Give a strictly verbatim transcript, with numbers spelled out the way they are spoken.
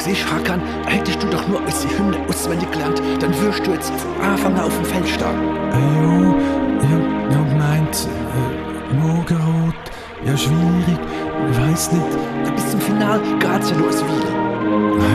Siehst, Hakan, hättest du doch nur unsere Hymne auswendig gelernt, dann wirst du jetzt von Anfang an auf dem Feld stehen. Äh, ja, ich hab gemeint, äh, Morgenrot, ja schwierig, ich weiss nicht. Bis zum Final geht's ja nur als Weile.